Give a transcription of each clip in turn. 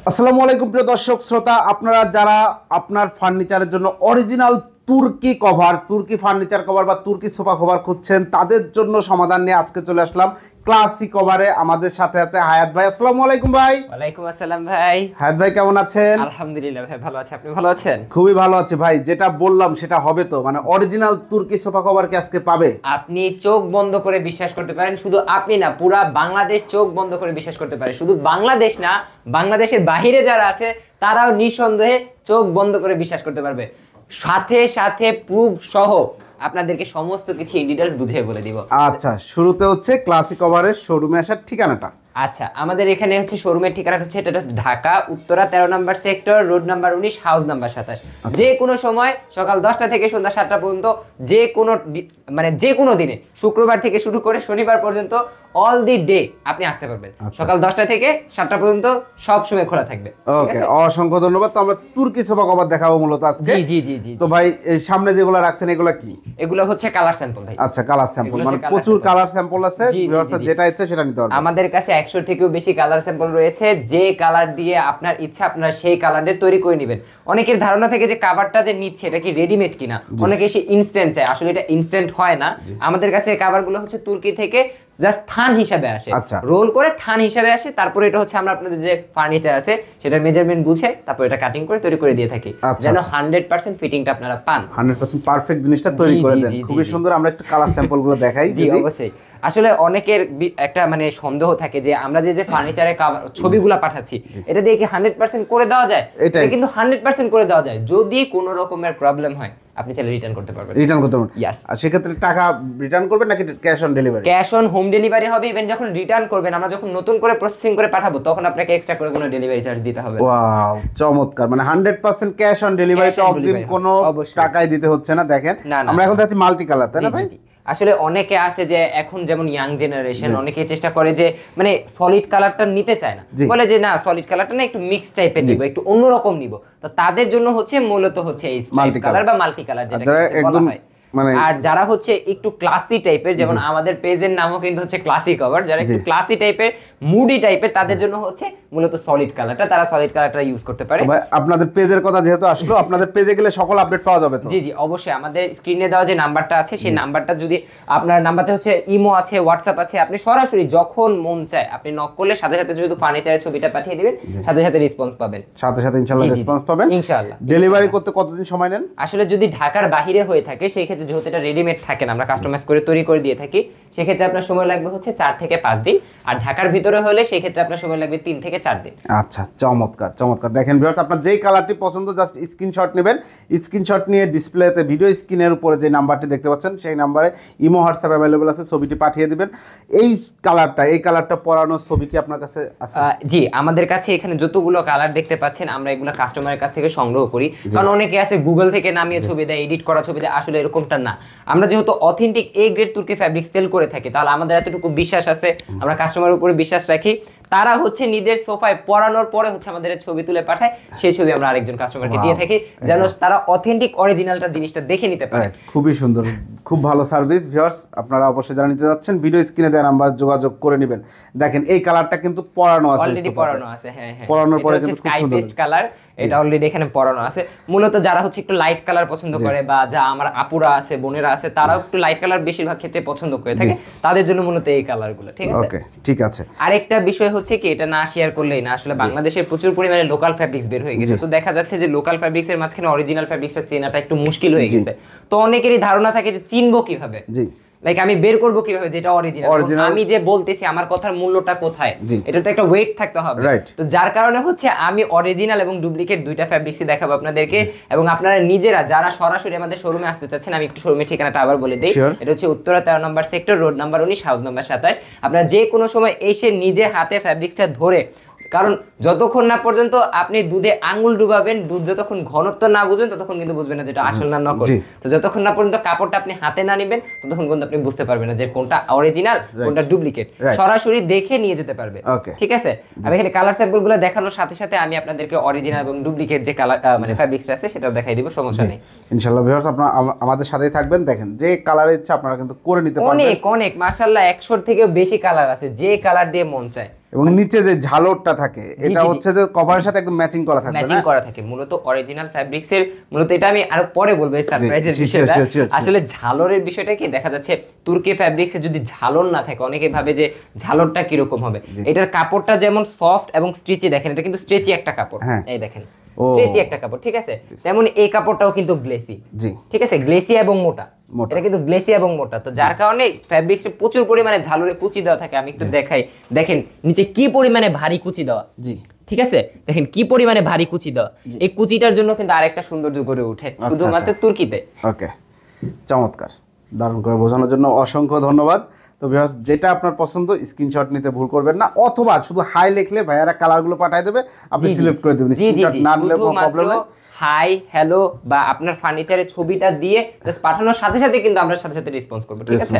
আসসালামু আলাইকুম প্রিয় দর্শক শ্রোতা, আপনারা যারা আপনার ফার্নিচারের জন্য অরিজিনাল তুর্কি কভার, তুর্কি ফার্নিচার কভার বা তুর্কি সোফা কভার খুঁজছেন, তাদের জন্য সমাধান নিয়ে আজকে চলে আসলাম ক্লাসিক কভারে। আমাদের সাথে আছে হায়াত ভাই। আসসালামু আলাইকুম ভাই। ওয়ালাইকুম আসসালাম ভাই। হায়াত ভাই কেমন আছেন? আলহামদুলিল্লাহ ভাই, ভালো আছি। আপনি ভালো আছেন? খুবই ভালো আছি ভাই। যেটা বললাম সেটা হবে তো, মানে অরিজিনাল তুর্কি সোফা কভার কি আজকে পাবে? আপনি চোখ বন্ধ করে বিশ্বাস করতে পারেন, শুধু আপনি না, পুরা বাংলাদেশ চোখ বন্ধ করে বিশ্বাস করতে পারে। শুধু বাংলাদেশ না, বাংলাদেশের বাইরে যারা আছে তারাও নিঃসন্দেহে চোখ বন্ধ করে বিশ্বাস করতে পারবে। সাথে সাথে প্রুফ সহ আপনাদেরকে সমস্ত কিছু ইন ডিটেইলস বুঝিয়ে বলে দিব। আচ্ছা, শুরুতে হচ্ছে ক্লাসিক কভারের শোরুমে আসার ঠিকানাটা। আচ্ছা, আমাদের এখানে হচ্ছে শোরুমের ঠিকানা হচ্ছে, এটা হচ্ছে ঢাকা উত্তরা 13 নম্বর sector, road number 19, house number 27। যে কোনো সময় সকাল 10টা থেকে সন্ধ্যা 7টা পর্যন্ত, যে কোনো দিনে, শুক্রবার থেকে শুরু করে শনিবার পর্যন্ত অল দি ডে আপনি আসতে পারবেন। সকাল 10টা থেকে 7টা পর্যন্ত সব সময় খোলা থাকবে। ওকে, অসংখ্য ধন্যবাদ। তো আমরা তুর্কি সোফা কভার দেখাবো মূলত আজকে। জি জি জি। তো ভাই, এই সামনে যেগুলো রাখছেন এগুলো কি? এগুলো হচ্ছে কালার স্যাম্পল ভাই। আচ্ছা, কালার স্যাম্পল, মানে প্রচুর কালার স্যাম্পল আছে। ভিউয়ার্স যেটা ইচ্ছে সেটা নিতে পারবেন। আমাদের কাছে 100 থেকেও বেশি কালার স্যাম্পল রয়েছে। যে কালার দিয়ে আপনার ইচ্ছা আপনারা সেই কালার দিয়ে তৈরি করে নেবেন। অনেকের ধারণা থাকে যে কভারটা যে নিচ্ছে এটা কি রেডিমেড কিনা, অনেকে এসে ইনস্ট্যান্ট চায়। আসলে এটা ইনস্ট্যান্ট হয় না। আমাদের কাছে এই কভারগুলো হচ্ছে তুর্কি থেকে জাস্ট থান হিসাবে আসে, রোল করে থান হিসাবে আসে। তারপরে এটা হচ্ছে আমরা আপনাদের যে ফার্নিচার আছে সেটার মেজারমেন্ট বুঝে তারপর এটা কাটিং করে তৈরি করে দিয়ে থাকি, যেন 100% ফিটিংটা আপনারা পান, 100% পারফেক্ট জিনিসটা তৈরি করে দেন। খুবই সুন্দর। আমরা একটু কালার স্যাম্পলগুলো দেখাই। জি অবশ্যই। আসলে অনেকের একটা সন্দেহ থাকে যে আমরা যে ফার্নিচারের ছবিগুলো পাঠাচ্ছি এটা দিয়ে কি 100% করে দেওয়া যায়? এটা কিন্তু 100% করে দেওয়া যায়। যদি কোনো রকমের প্রবলেম হয় আপনি চাইলে রিটার্ন করতে পারবেন। রিটার্ন করতে পারবেন? ইয়েস। আর সেক্ষেত্রে টাকা রিটার্ন করবেন নাকি cash on delivery? Cash on home delivery হবে। ইভেন যখন রিটার্ন করবেন, আমরা যখন নতুন করে প্রসেসিং করে পাঠাবো তখন আপনাকে এক্সট্রা করে কোনো ডেলিভারি চার্জ দিতে হবে। ওয়াও, চমৎকার। মানে 100% ক্যাশ অন ডেলিভারিতে অগ্রিম কোনো টাকাই দিতে হচ্ছে না। দেখেন আমরা এখন দেখছি মাল্টি কালার, তাই না ভাই? আসলে অনেকে আছে যে এখন যেমন ইয়াং জেনারেশন, অনেকে চেষ্টা করে যে সলিড কালারটা নিতে চায় না, বলে যে না সলিড কালারটা না, একটু মিক্স টাইপের নিব, একটু অন্যরকম নিব। তো তাদের জন্য হচ্ছে মূলত হচ্ছে এই স্ট্রাইপ কালার বা মাল্টি কালার যেটা বলা হয়। আর যারা হচ্ছে একটু ক্লাসি টাইপের, যেমন আমাদের পেজের নামও কিন্তু হচ্ছে ক্লাসি কভার, যারা একটু ক্লাসি টাইপের, মুডি টাইপের, তাদের জন্য হচ্ছে মূলত সলিড কালারটা, তারা সলিড কালারটা ইউজ করতে পারে। ভাই, আপনাদের পেজের কথা যেহেতু আসলো, আপনাদের পেজে গেলে সকল আপডেট পাওয়া যাবে তো? জি জি অবশ্যই। আমাদের স্ক্রিনে দেওয়া যে নাম্বারটা আছে সেই নাম্বারটা, যদি আপনার নাম্বারতে হচ্ছে ইমো আছে, হোয়াটসঅ্যাপ আছে, আপনি সরাসরি যখন মন চায় আপনি নক করলে সাথে সাথে শুধু ফার্নিচারের ছবিটা পাঠিয়ে দিবেন, সাথে সাথে রেসপন্স পাবেন। সাথে সাথে ইনশাআল্লাহ রেসপন্স পাবেন ইনশাআল্লাহ। ডেলিভারি করতে কতদিন সময় নেন? আসলে যদি ঢাকার বাইরে হয়ে থাকে সেই ক্ষেত্রে, যেহেতু এটা রেডিমেড থাকে না, আমরা কাস্টমাইজ করে তৈরি করে দিয়ে থাকি, সেক্ষেত্রে আপনার সময় লাগবে হচ্ছে 4 থেকে 5 দিন। আর ঢাকার ভিতরে হলে সেই ক্ষেত্রে আপনার সময় লাগবে 3 থেকে 4 দিন। আচ্ছা, চমৎকার চমৎকার। দেখেন ভিউয়ার্স, আপনার যেই কালারটি পছন্দ জাস্ট স্ক্রিনশট নেবেন। স্ক্রিনশট নিয়ে ডিসপ্লেতে ভিডিও স্ক্রিনের উপরে যে নাম্বারটি দেখতে পাচ্ছেন সেই নাম্বারে ইমো হোয়াটসঅ্যাপ অ্যাভেলেবল আছে, ছবিটি পাঠিয়ে দিবেন। এই কালারটা পরানোর ছবি কি আপনার কাছে আছে? জি, আমাদের কাছে এখানে যতগুলো কালার দেখতে পাচ্ছেন আমরা এগুলো কাস্টমারের কাছ থেকে সংগ্রহ করি। কারণ অনেকে আছে গুগল থেকে নামিয়ে ছবি দেয়, এডিট করা ছবি দেয়, আসলে এরকমটা না। আমরা যেহেতু অথেন্টিক এ গ্রেড তুর্কি ফ্যাব্রিক সেল করে থাকি, তাহলে আমাদের এতটুকু বিশ্বাস আছে, আমরা কাস্টমারের উপরে বিশ্বাস রাখি। তারা হচ্ছে নিজের সোফায় পরানোর পরে হচ্ছে আমাদের ছবি তুলে পাঠায়, সেই ছবি আমরা আরেকজন কাস্টমারকে দিয়ে থাকি, যেন তারা অথেন্টিক অরিজিনালটা জিনিসটা দেখে নিতে পারে। খুবই সুন্দর, খুব ভালো সার্ভিস। ভিউয়ার্স, আপনারা অবশ্যই যারা নিতে যাচ্ছেন ভিডিও স্ক্রিনে দেওয়া নাম্বার যোগাযোগ করে নেবেন। দেখেন এই কালারটা কিন্তু পরানো আছে, অলরেডি পরানো আছে। হ্যাঁ হ্যাঁ, পরানোর পরে কিন্তু খুব স্কাই সুন্দর পেস্ট কালার, এটা অলরেডি এখানে পরানো আছে। মূলত যারা হচ্ছে একটু লাইট কালার পছন্দ করে, বা যা আমার আপুরা আছে, বোনেরা আছে, তারাও একটু লাইট কালার বেশিরভাগ ক্ষেত্রে পছন্দ করে থাকে, তাদের জন্য মূলত এই কালারগুলো। ঠিক আছে, ওকে, ঠিক আছে। আরেকটা বিষয় হচ্ছে কি, এটা না শেয়ার করলেই না, আসলে বাংলাদেশে প্রচুর পরিমাণে লোকাল ফ্যাব্রিক্স বের হয়ে গেছে। তো দেখা যাচ্ছে যে লোকাল ফ্যাব্রিক্স এর মাঝখানে অরিজিনাল ফ্যাব্রিক্সটা চেনাটা একটু মুশকিল হয়ে গেছে। তো অনেকেরই ধারণা থাকে যে চিনবো কিভাবে, লাইক আমি বের করবো কিভাবে যেটা অরিজিনাল, আমি যে বলতেছি আমার কথার মূল্যটা কোথায়, এটা তো একটা ওয়েট থাকতে হবে। তো যার কারণে হচ্ছে আমি অরিজিনাল এবং ডুপ্লিকেট দুইটা ফ্যাব্রিক্সই দেখাবো আপনাদেরকে। এবং আপনারা নিজেরা যারা সরাসরি আমাদের শোরুমে আসতে চাচ্ছেন, আমি একটু শোরুমের ঠিকানাটা আবার বলে দিই। এটা হচ্ছে উত্তরা 13 নম্বর sector, road number 19, house number 27। আপনারা যে কোনো সময় এসে নিজে হাতে ফ্যাব্রিক্সটা ধরে, কারণ যতক্ষণ না পর্যন্ত আপনি দুধে আঙ্গুল ডুবাবেন, দুধ যতক্ষণ ঘনত্ব না বুঝবেন ততক্ষণ কিন্তু বুঝবেন না যেটা আসল না নকল। তো যতক্ষণ না পর্যন্ত কাপড়টা আপনি হাতে না নেবেন ততক্ষণ কিন্তু আপনি বুঝতে পারবেন না যে কোনটা অরিজিনাল কোনটা ডুপ্লিকেট। সরাসরি দেখে নিয়ে যেতে পারবে। ঠিক আছে, আমি এখানে কালার স্যাম্পলগুলো দেখানোর সাথে সাথে আমি আপনাদেরকে অরিজিনাল এবং ডুপ্লিকেট যে কালার ফ্যাব্রিক্সটা আছে সেটাও দেখাই দিব, সমস্যা নেই ইনশাআল্লাহ। ভিউয়ার্স, আপনারা আমাদের সাথেই থাকবেন। দেখেন যে কালারের ইচ্ছা আপনারা কিন্তু করে নিতে পারবেন। অনেক মাশাআল্লাহ 100 থেকে বেশি কালার আছে, যে কালার দিয়ে মন চায় এবং নিচে যে ঝালরটা থাকে এটা হচ্ছে যে কভারের সাথে একদম ম্যাচিং করা থাকবে, ম্যাচিং করা থাকে মূলত অরিজিনাল ফ্যাব্রিক্স এর। মূলত এটা আমি আরো পরে বলবো এই সারপ্রাইজের বিষয়টা। আসলে ঝালরের বিষয়টা কি দেখা যাচ্ছে তুর্কি ফ্যাব্রিক্সে যদি ঝালর না থাকে অনেকে ভাবে যে ঝালরটা কি রকম হবে। এটার কাপড়টা যেমন সফট এবং স্ট্রেচি, দেখেন এটা কিন্তু স্ট্রেচি একটা কাপড়, এই দেখেন স্ট্রেচি একটা কাপড়, ঠিক আছে। তেমন এই কাপড়টাও কিন্তু গ্লেসি, ঠিক আছে, গ্লেসি এবং মোটা, এটা কিন্তু গ্লেসি এবং মোটা। তো যার কারণে ফ্যাব্রিক্সে প্রচুর পরিমাণে ঝালরে কুচি দেওয়া থাকে। আমি একটু দেখাই, দেখেন নিচে কি পরিমাণে ভারী কুচি দেওয়া, ঠিক আছে, দেখেন কি পরিমাণে ভারী কুচি দেওয়া। এই কুচিটার জন্য কিন্তু আরেকটা সৌন্দর্য গড়ে ওঠে শুধুমাত্র তুর্কিতে। ওকে, চমৎকার, দারুণ করে বোঝানোর জন্য অসংখ্য ধন্যবাদ। তো ভিউয়ার্স, যেটা আপনার পছন্দ স্ক্রিনশট নিতে ভুল করবেন না, অথবা শুধু হাই লিখলে ভাইয়ারা কালারগুলো পাঠিয়ে দেবে, আপনি সিলেক্ট করে দেবেন। স্ক্রিনশট না নিলে কোনো প্রবলেম নেই। হাই হ্যালো বা আপনার ফার্নিচারের ছবিটা দিয়ে জাস্ট পাঠানোর সাথে সাথে কিন্তু আমরা সাথে সাথে রেসপন্স করব, ঠিক আছে।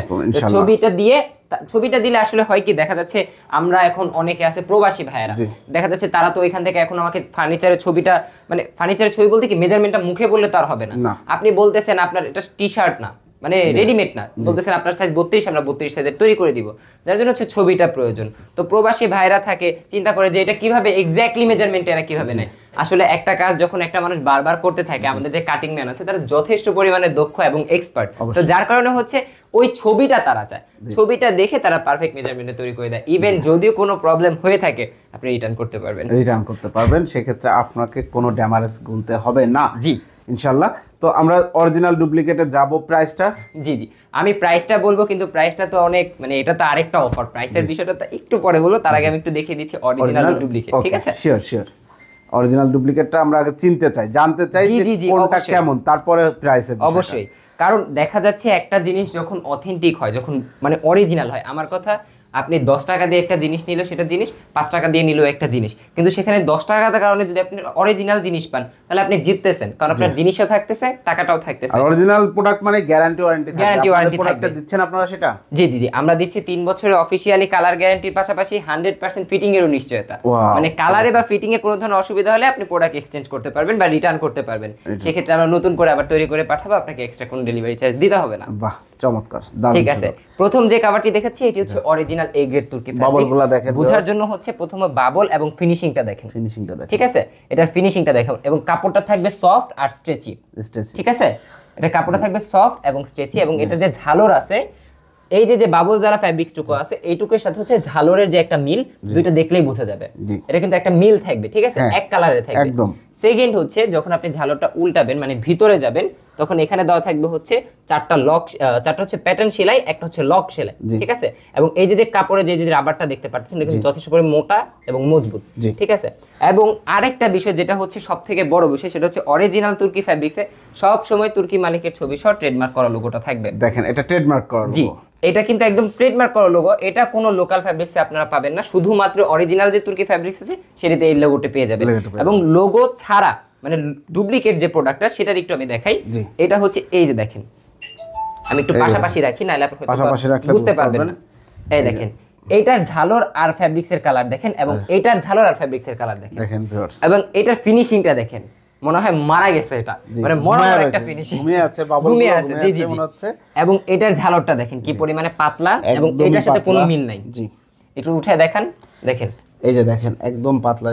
ছবিটা দিলে আসলে হয় কি, দেখা যাচ্ছে আমরা এখন অনেকে আছে প্রবাসী ভাইয়েরা, দেখা যাচ্ছে তারা তো এখান থেকে এখন আমাকে ফার্নিচারের ছবিটা, মানে ফার্নিচারের ছবি বলতে কি মেজারমেন্টটা মুখে বললে তো আর হবে না। আপনি বলতেছেন আপনার এটা টি শার্ট না, মানে রেডিমেড না, বলতেছেন আপনার সাইজ 32, আমরা 32 সাইজের তৈরি করে দিব, যার জন্য হচ্ছে ছবিটা প্রয়োজন। তো প্রবাসী ভাইরা থাকে চিন্তা করে যে এটা কিভাবে এক্স্যাক্টলি মেজারমেন্ট এরা কিভাবে নেয়। আসলে একটা কাজ যখন একটা মানুষ বারবার করতে থাকে, আমাদের যে কাটিং ম্যান আছে তারা যথেষ্ট পরিমাণে দক্ষ এবং এক্সপার্ট, তো যার কারণে হচ্ছে ওই ছবিটা তারা চায়, ছবিটা দেখে তারা পারফেক্ট মেজারমেন্টে তৈরি করে দেয়। ইভেন যদিও কোনো প্রবলেম হয়ে থাকে আপনি রিটার্ন করতে পারবেন, সেক্ষেত্রে আপনাকে কোনো ড্যামারেজ গুনতে হবে না, জি ইনশাআল্লাহ। তো আমরা অরিজিনাল ডুপ্লিকেটে যাব, প্রাইসটা জি আমি প্রাইসটা বলবো, কিন্তু প্রাইসটা তো অনেক, মানে এটা তো আরেকটা অফার, প্রাইসের বিষয়টা তো একটু পরে বলবো, তার আগে আমি একটু দেখিয়ে দিচ্ছি অরিজিনাল ডুপ্লিকেট, ঠিক আছে। শিওর অরিজিনাল ডুপ্লিকেটটা আমরা আগে চিনতে চাই, জানতে চাই যে কোনটা কেমন, তারপরে প্রাইসের বিষয়টা। অবশ্যই, কারণ দেখা যাচ্ছে একটা জিনিস যখন অথেন্টিক হয়, যখন মানে অরিজিনাল হয়, আমার কথা আপনি 10 টাকা দিয়ে একটা জিনিস নিল, সেটা জিনিস 5 টাকা দিয়ে নিল একটা জিনিস, কিন্তু সেখানে 10 টাকার কারণে যদি আপনি অরিজিনাল জিনিস পান তাহলে আপনি জিততেছেন, কারণ আপনার জিনিসও থাকতেছে, টাকাটাও থাকতেছে। আর অরিজিনাল প্রোডাক্ট মানে গ্যারান্টি ওয়ারেন্টি থাকবে, গ্যারান্টি ওয়ারেন্টি প্রোডাক্টটা দিচ্ছেন আপনারা সেটা। জি আমরা দিচ্ছি 3 বছরের অফিশিয়ালি কালার গ্যারান্টির পাশাপাশি 100% ফিটিং এরও নিশ্চয়তা। মানে কালারে বা ফিটিং এ কোনো ধরনের অসুবিধা হলে আপনি প্রোডাক্ট এক্সচেঞ্জ করতে পারবেন বা রিটার্ন করতে পারবেন, সেক্ষেত্রে আমরা নতুন করে আবার তৈরি করে পাঠাবো, আপনাকে এক্সট্রা কোনো ডেলিভারি চার্জ দিতে হবে না। বাহ, চমৎকার, দারুণ। ঠিক আছে, প্রথম যে কভারটি দেখাচ্ছি এটি হচ্ছে অরিজিনাল এ গ্রেড তুর্কি বাবলগুলো দেখেন, বোঝার জন্য হচ্ছে প্রথমে বাবল এবং ফিনিশিংটা দেখেন, ঠিক আছে, এটার ফিনিশিংটা দেখেন, এবং কাপড়টা থাকবে সফট আর স্ট্রেচি, ঠিক আছে, এটা কাপড়টা থাকবে সফট এবং স্ট্রেচি, এবং এটা যে ঝালর আছে, এই যে বাবল যারা ফ্যাব্রিক্স টুকু আছে, এইটুকুর সাথে হচ্ছে ঝালরের যে একটা মিল, দুইটা দেখলেই বোঝা যাবে, এটা কিন্তু একটা মিল থাকবে, ঠিক আছে, এক কালারে থাকবে একদম। সেকেন্ড হচ্ছে যখন আপনি ঝালরটা উল্টাবেন, মানে ভিতরে যাবেন, তখন এখানে দেওয়া থাকবে হচ্ছে চারটা হচ্ছে প্যাটার্ন সেলাই, একটা হচ্ছে লক সেলাই, ঠিক আছে, এবং এই যে কাপড়ে যে রাবারটা দেখতে পাচ্ছেন এটা কিন্তু যথেষ্ট পরিমাণে মোটা এবং মজবুত, ঠিক আছে। এবং আরেকটা বিষয় যেটা হচ্ছে সবথেকে বড় বিষয়, সেটা হচ্ছে অরিজিনাল তুর্কি ফ্যাব্রিক্সে সব সময় তুর্কি মালিকের ছবি সহ ট্রেডমার্ক করা লোগোটা থাকবে। দেখেন এটা ট্রেডমার্ক করা, জি এটা কিন্তু একদম ট্রেডমার্ক করা লোগো, এটা কোনো লোকাল ফ্যাব্রিক্সে আপনারা পাবেন না, শুধুমাত্র অরিজিনাল যে তুর্কি ফ্যাব্রিক্স আছে সেটাতে এই লোগোটা পেয়ে যাবেন। এবং লোগো ছাড়া মানে ডুপ্লিকেট যে প্রোডাক্টটা সেটার একটু আমি দেখাই, এটা হচ্ছে এই যে দেখেন, আমি একটু পাশাপাশি রাখি, নাহলে আপনি হয়তো বুঝতে পারবেন না। এই দেখেন এইটার ঝালর আর ফ্যাব্রিক্সের কালার দেখেন, এবং এইটার ঝালর আর ফ্যাব্রিক্সের কালার দেখেন, এবং এইটার ফিনিশিংটা দেখেন, মনে হয় মারা গেছে, এটা মানে মরার একটা ফিনিশিং, ঘুমিয়ে আছে, জি এবং এটার ঝালরটা দেখেন কি পরিমাণে পাতলা, এবং এটার সাথে কোনো মিল নাই। জি একটু উঠে দেখেন, এই যে দেখেন একদম পাতলা,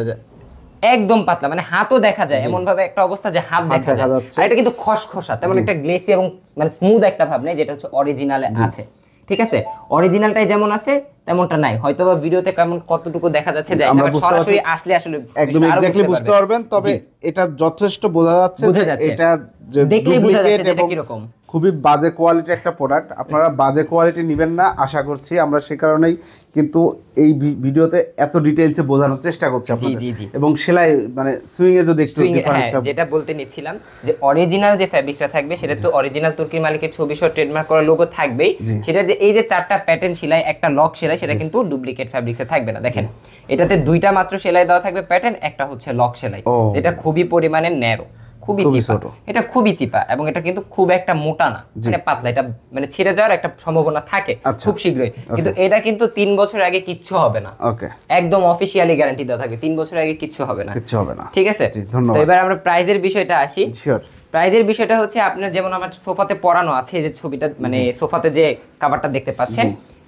একদম পাতলা, মানে হাতও দেখা যায়, এমন ভাবে একটা অবস্থা যে হাত দেখা যাচ্ছে, আর এটা কিন্তু খসখসা, তেমন একটা গ্লেসি এবং মানে স্মুথ একটা ভাব নেই, যেটা হচ্ছে অরিজিনালে আছে, ঠিক আছে। অরিজিনালটাই যেমন আছে তেমনটা নাই, হয়তোবা ভিডিওতে কেমন কতটুকু দেখা যাচ্ছে যায় না, সরাসরি আসলে একদম এক্স্যাক্টলি বুঝতে পারবেন। তবে এটা যথেষ্ট বোঝা যাচ্ছে যে এটা যে দেখলেই বোঝা যাচ্ছে এটা কি রকম, খুবই বাজে কোয়ালিটির একটা প্রোডাক্ট, আপনারা বাজে কোয়ালিটি নেবেন না আশা করছি, আমরা সেই কারণেই কিন্তু এই ভিডিওতে এত ডিটেইলসে বোঝানোর চেষ্টা করছি আপনাদের। এবং সেলাই মানে সুইং এ যদি একটু ডিফারেন্সটা, যেটা বলতে নিচ্ছিলাম যে অরিজিনাল যে ফ্যাব্রিক্সটা থাকবে সেটা তো অরিজিনাল তুর্কি মালিকের ছবি সহ ট্রেডমার্ক করা লোগো থাকবেই, সেটা যে এই যে 4টা প্যাটার্ন সেলাই, একটা লক সেলাই, সেটা কিন্তু ডুপ্লিকেট ফ্যাব্রিক্সে থাকবে না। দেখেন এটাতে 2টা মাত্র সেলাই দেওয়া থাকবে প্যাটার্ন, একটা হচ্ছে লক সেলাই, যেটা খুবই পরিমাণে ন্যারো, খুবই চিপা, এটা খুবই চিপা, এবং এটা কিন্তু খুব একটা মোটা না, মানে পাতলা, এটা মানে ছিঁড়ে যাওয়ার একটা সম্ভাবনা থাকে খুব শীঘ্রই, কিন্তু এটা কিন্তু 3 বছর আগে কিচ্ছু হবে না, একদম অফিশিয়ালি গ্যারান্টি দেওয়া থাকে, 3 বছর আগে কিচ্ছু হবে না, ঠিক আছে। তো এবার আমরা প্রাইজের বিষয়টা আসি। প্রাইজের বিষয়টা হচ্ছে আপনার যেমন আমার সোফাতে পরানো আছে, এই যে ছবিটা মানে সোফাতে যে কভারটা দেখতে পাচ্ছেন,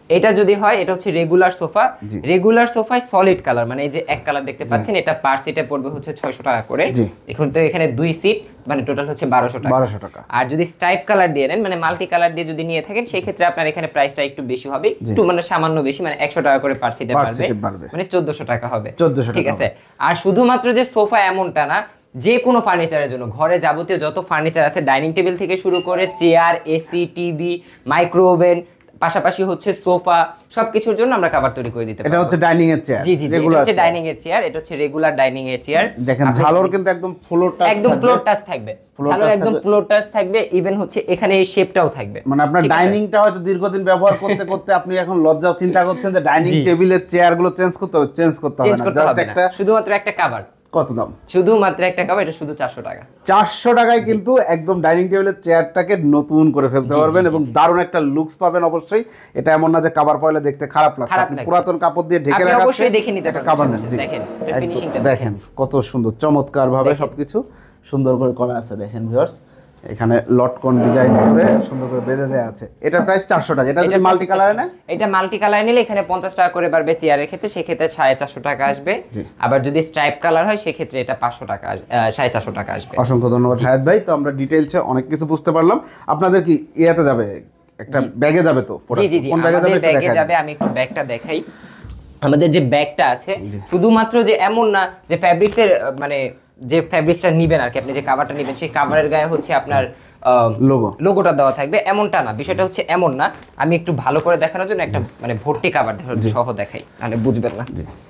এটা যদি হয় এটা হচ্ছে রেগুলার সোফা, রেগুলার সোফায় সলিড কালার, মানে এই যে এক কালার দেখতে পাচ্ছেন, এটা পার সিটে পড়বে হচ্ছে 600 টাকা করে। এখন তো এখানে 2 সিট, মানে টোটাল হচ্ছে 1200 টাকা। আর যদি স্ট্রাইপ কালার দিয়ে নেন, মানে মাল্টি কালার দিয়ে যদি নিয়ে থাকেন, সেই ক্ষেত্রে আপনার এখানে প্রাইসটা একটু বেশি হবে, একটু মানে সামান্য বেশি, মানে 100 টাকা করে পার সিটে বাড়বে, মানে 1400 টাকা হবে। ঠিক আছে। আর শুধুমাত্র যে সোফা এমনটা না, যে কোনো ফার্নিচারের জন্য ঘরে যাবতীয় যত ফার্নিচার আছে, ডাইনিং টেবিল থেকে শুরু করে chair, AC, TV, micro oven, পাশাপাশি হচ্ছে সোফা, সবকিছুর জন্য আমরা কভার তৈরি করে দিতে পারি। এটা হচ্ছে ডাইনিং এর চেয়ার। জি জি, এটা হচ্ছে ডাইনিং এর চেয়ার, এটা হচ্ছে রেগুলার ডাইনিং এর চেয়ার। দেখেন ঝালর কিন্তু একদম ফ্লোর টাচ, একদম ফ্লোর টাচ থাকবে, ঝালর একদম ফ্লোর টাচ থাকবে, ইভেন হচ্ছে এখানে এই শেপটাও থাকবে। মানে আপনার ডাইনিংটা হয়তো দীর্ঘদিন ব্যবহার করতে করতে আপনি এখন লজ্জাও চিন্তা করছেন যে ডাইনিং টেবিলের চেয়ারগুলো চেঞ্জ করতে হবে, চেঞ্জ করতে হবে না, জাস্ট একটা শুধুমাত্র একটা কভার। কত দাম? শুধুমাত্র একটা কভার, এটা শুধু 400 টাকা। 400 টাকায় কিন্তু একদম ডাইনিং টেবিলের চেয়ারটাকে নতুন করে ফেলতে পারবেন এবং দারুণ একটা লুকস পাবেন। অবশ্যই এটা এমন না যে কভার পয়লা দেখতে খারাপ লাগছে, আপনি পুরাতন কাপড় দিয়ে ঢেকে রাখছেন, অবশ্যই দেখে নিতে পারবেন। কভার দেখেন ফিনিশিংটা দেখেন কত সুন্দর, চমৎকার ভাবে সবকিছু সুন্দর করে করা আছে। দেখেন ভিউয়ার্স, এখানে লটকন ডিজাইন করে সুন্দর করে বেঁধে দেওয়া আছে। এটার প্রাইস 400 টাকা। এটা যদি মাল্টি কালারে না, এটা মাল্টি কালারে নিলে এখানে 50 টাকা করে বাড়বে চেয়ারের ক্ষেত্রে, সেক্ষেত্রে 450 টাকা আসবে। আবার যদি স্ট্রাইপ কালার হয় সেক্ষেত্রে এটা 500 টাকা, 450 টাকা আসবে। অসংখ্য ধন্যবাদ হায়াত ভাই। তো আমরা ডিটেইলসে অনেক কিছু বুঝতে পারলাম। আপনাদের কি ইয়াতে যাবে, একটা ব্যাগে যাবে? তো জি জি জি, কোন ব্যাগে যাবে? ব্যাগে যাবে। আমি একটু ব্যাগটা দেখাই। আমাদের যে ব্যাগটা আছে, শুধুমাত্র যে এমন না যে ফ্যাব্রিক্সের, মানে যে ফ্যাব্রিক্সটা নিবেন আর কি, আপনি যে কাভারটা নেবেন সেই কাভারের গায়ে হচ্ছে আপনার লোগোটা দেওয়া থাকবে, এমনটা না। বিষয়টা হচ্ছে এমন না, আমি একটু ভালো করে দেখানোর জন্য একটা মানে ভর্তি কাভার সহ দেখাই, তাহলে বুঝবেন না।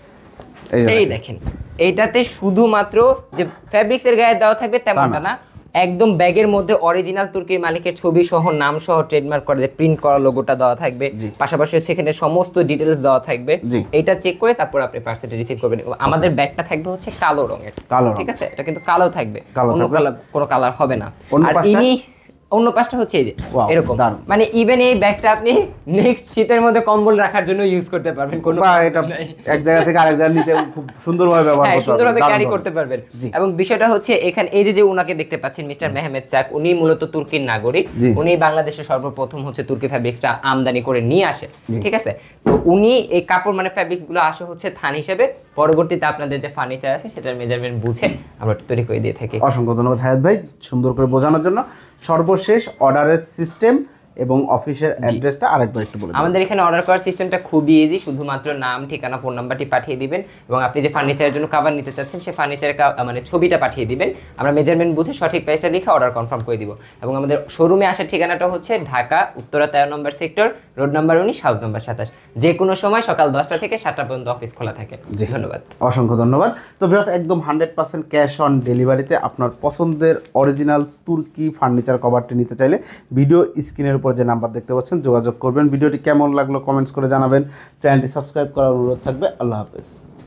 এই দেখেন, এইটাতে শুধুমাত্র যে ফ্যাব্রিক্সের গায়ে দেওয়া থাকবে তেমনটা না, একদম ব্যাগের মধ্যে অরিজিনাল তুর্কির মালিকের ছবি সহ, নাম সহ, ট্রেডমার্ক করে প্রিন্ট করা লোগোটা দেওয়া থাকবে। পাশাপাশি হচ্ছে এখানে সমস্ত ডিটেইলস দেওয়া থাকবে। এটা চেক করে তারপর আপনি পার্সেলটা রিসিভ করবেন। আমাদের ব্যাগটা থাকবে হচ্ছে কালো রঙের, ঠিক আছে? এটা কিন্তু কালো থাকবে, কোনো কালার হবে না। আর ইনি অন্য পাশটা হচ্ছে এই যে এরকম, মানে ইভেন এই ব্যাগটা আপনি নেক্সট শীতের মধ্যে কম্বল রাখার জন্য ইউজ করতে পারবেন, কোনো এটা এক জায়গা থেকে আরেক জায়গায় নিতে খুব সুন্দরভাবে ব্যবহার করতে পারবেন, সুন্দরভাবে ক্যারি করতে পারবেন। এবং বিষয়টা হচ্ছে এখানে এই যে উনাকে দেখতে পাচ্ছেন, মিস্টার মেহমেদ চাক, উনি মূলত তুর্কির নাগরিক। উনি বাংলাদেশে সর্বপ্রথম হচ্ছে তুর্কি ফ্যাব্রিক্সটা আমদানি করে নিয়ে আসে, ঠিক আছে? তো উনি এই কাপড় মানে ফ্যাব্রিক্স গুলো আসে হচ্ছে থান হিসেবে, পরবর্তীতে আপনাদের যে ফার্নিচার আছে সেটার মেজারমেন্ট বুঝে আমরা তৈরি করে দিয়ে থাকি। অসংখ্য ধন্যবাদ হায়াত ভাই সুন্দর করে বোঝানোর জন্য। সর্বশেষ অর্ডারের সিস্টেম এবং অফিসের অ্যাড্রেসটা আরেকবার একটু বলে দিন। আমাদের এখানে অর্ডার করার সিস্টেমটা খুবই ইজি, শুধুমাত্র নাম, ঠিকানা, ফোন নাম্বারটি পাঠিয়ে দিবেন এবং আপনি যে ফার্নিচারের জন্য কভার নিতে চাচ্ছেন সেই ফার্নিচারের মানে ছবিটা পাঠিয়ে দিবেন। আমরা মেজারমেন্ট বুঝে সঠিক প্রাইসটা লিখে অর্ডার কনফার্ম করে দিব। এবং আমাদের শোরুমে আসার ঠিকানাটা হচ্ছে ঢাকা উত্তরা 13 নম্বর sector, road number 19, house number 27। যে কোনো সময় সকাল 10টা থেকে 7টা পর্যন্ত অফিস খোলা থাকে। ধন্যবাদ, অসংখ্য ধন্যবাদ। তো ভিউয়ার্স, একদম 100% ক্যাশ অন ডেলিভারিতে আপনার পছন্দের অরিজিনাল তুর্কি ফার্নিচার কভারটি নিতে চাইলে ভিডিও স্ক্রিনের উপর যে নাম্বার দেখতে পাচ্ছেন যোগাযোগ করবেন। ভিডিওটি কেমন লাগলো কমেন্টস করে জানাবেন। চ্যানেলটি সাবস্ক্রাইব করার অনুরোধ থাকবে। আল্লাহ হাফেজ।